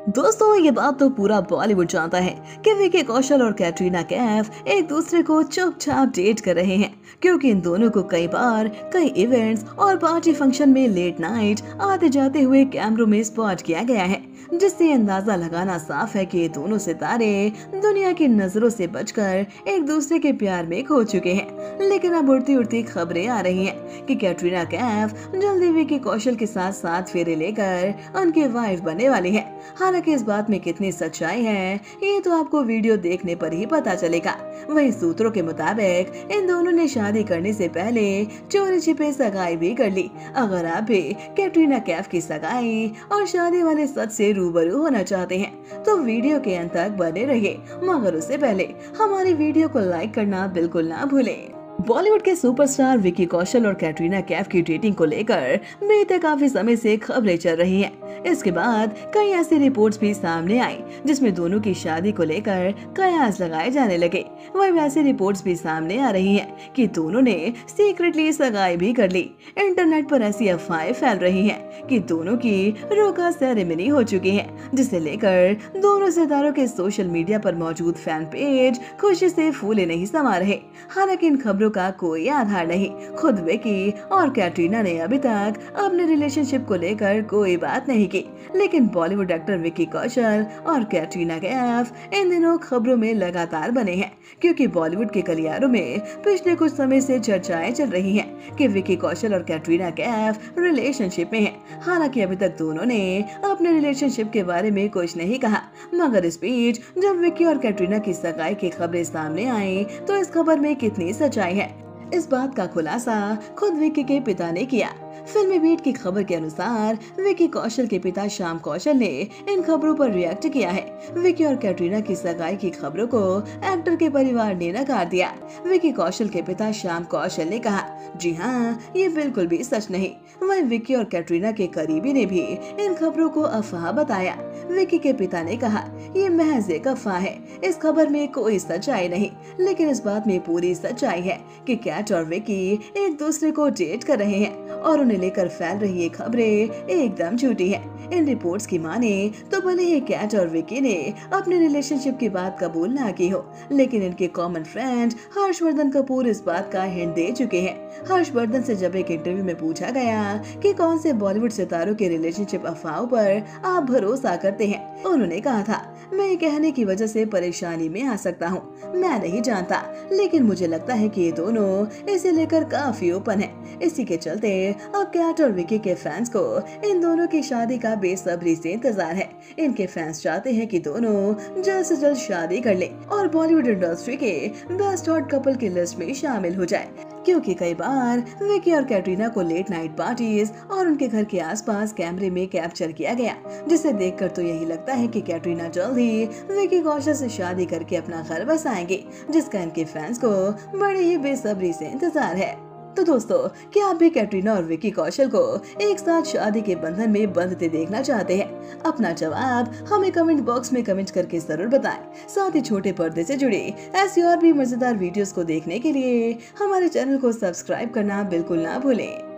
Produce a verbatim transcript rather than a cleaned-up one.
दोस्तों ये बात तो पूरा बॉलीवुड जानता है कि विकी कौशल और कैटरीना कैफ एक दूसरे को चुपचाप डेट कर रहे हैं, क्योंकि इन दोनों को कई बार कई इवेंट्स और पार्टी फंक्शन में लेट नाइट आते जाते हुए कैमरों में स्पॉट किया गया है, जिससे अंदाजा लगाना साफ है कि ये दोनों सितारे दुनिया की नजरों से बचकर एक दूसरे के प्यार में खो चुके हैं। लेकिन अब उड़ती उड़ती खबरें आ रही हैं कि कैटरीना कैफ जल्दी विकी कौशल के साथ सात फेरे लेकर उनकी वाइफ बनने वाली है। हालांकि इस बात में कितनी सच्चाई है ये तो आपको वीडियो देखने पर ही पता चलेगा। वहीं सूत्रों के मुताबिक इन दोनों ने शादी करने से पहले चोरी छिपे सगाई भी कर ली। अगर आप भी कैटरीना कैफ की सगाई और शादी वाले सच से रूबरू होना चाहते हैं तो वीडियो के अंत तक बने रहिए, मगर उससे पहले हमारी वीडियो को लाइक करना बिल्कुल ना भूलें। बॉलीवुड के सुपरस्टार विकी कौशल और कैटरीना कैफ की डेटिंग को लेकर बीते काफी समय से खबरें चल रही हैं। इसके बाद कई ऐसी रिपोर्ट्स भी सामने आई जिसमें दोनों की शादी को लेकर कयास लगाए जाने लगे। वही वैसी रिपोर्ट्स भी सामने आ रही हैं कि दोनों ने सीक्रेटली सगाई भी कर ली। इंटरनेट पर ऐसी अफवाहें फैल रही हैं कि दोनों की रोका सेरेमनी हो चुकी है, जिसे लेकर दोनों सितारों के सोशल मीडिया पर मौजूद फैन पेज खुशी से फूले नहीं समा रहे। हालांकि इन खबरों का कोई आधार नहीं। खुद विकी और कैटरीना ने अभी तक अपने रिलेशनशिप को लेकर कोई बात नहीं की, लेकिन बॉलीवुड एक्टर विकी कौशल और कैटरीना कैफ इन दिनों खबरों में लगातार बने हैं, क्योंकि बॉलीवुड के गलियारों में पिछले कुछ समय से चर्चाएं चल रही हैं कि विकी कौशल और कैटरीना कैफ रिलेशनशिप में हैं। हालांकि अभी तक दोनों ने अपने रिलेशनशिप के बारे में कुछ नहीं कहा, मगर इस बीच जब विकी और कैटरीना की सगाई की खबरें सामने आई तो इस खबर में कितनी सच्चाई है, इस बात का खुलासा खुद विकी के पिता ने किया। फिल्मी बीट की खबर के अनुसार विकी कौशल के पिता श्याम कौशल ने इन खबरों पर रिएक्ट किया है। विकी और कैटरीना की सगाई की खबरों को एक्टर के परिवार ने नकार दिया। विकी कौशल के पिता श्याम कौशल ने कहा, जी हाँ, ये बिल्कुल भी सच नहीं। वहीं विकी और कैटरीना के करीबी ने भी इन खबरों को अफवाह बताया। विकी के पिता ने कहा, ये महज एक अफवाह है, इस खबर में कोई सच्चाई नहीं, लेकिन इस बात में पूरी सच्चाई है कि कैट और विकी एक दूसरे को डेट कर रहे हैं और उन्हें लेकर फैल रही ये खबरें एकदम झूठी है। इन रिपोर्ट्स की माने तो भले ही कैट और विकी ने अपने रिलेशनशिप की बात कबूल ना की हो, लेकिन इनके कॉमन फ्रेंड हर्षवर्धन कपूर इस बात का हिंट दे चुके हैं। हर्षवर्धन से जब एक इंटरव्यू में पूछा गया कि कौन से बॉलीवुड सितारों के रिलेशनशिप अफवाहों पर आप भरोसा करते हैं, उन्होंने कहा था, मैं ये कहने की वजह से परेशानी में आ सकता हूँ, मैं नहीं जानता, लेकिन मुझे लगता है कि ये दोनों इसे लेकर काफी ओपन है। इसी के चलते अब कैट और विकी के फैंस को इन दोनों की शादी का बेसब्री से इंतजार है। इनके फैंस चाहते हैं कि दोनों जल्द से जल्द शादी कर लें और बॉलीवुड इंडस्ट्री के बेस्ट हॉट कपल की लिस्ट में शामिल हो जाए, क्योंकि कई बार विकी और कैटरीना को लेट नाइट पार्टीज और उनके घर के आसपास कैमरे में कैप्चर किया गया, जिसे देखकर तो यही लगता है कि कैटरीना जल्द ही विकी कौशल से शादी करके अपना घर बसाएंगे, जिसका इनके फैंस को बड़ी ही बेसब्री से इंतजार है। तो दोस्तों, क्या आप भी कैटरीना और विकी कौशल को एक साथ शादी के बंधन में बंधते देखना चाहते हैं? अपना जवाब हमें कमेंट बॉक्स में कमेंट करके जरूर बताएं। साथ ही छोटे पर्दे से जुड़े ऐसी और भी मजेदार वीडियोस को देखने के लिए हमारे चैनल को सब्सक्राइब करना बिल्कुल ना भूलें।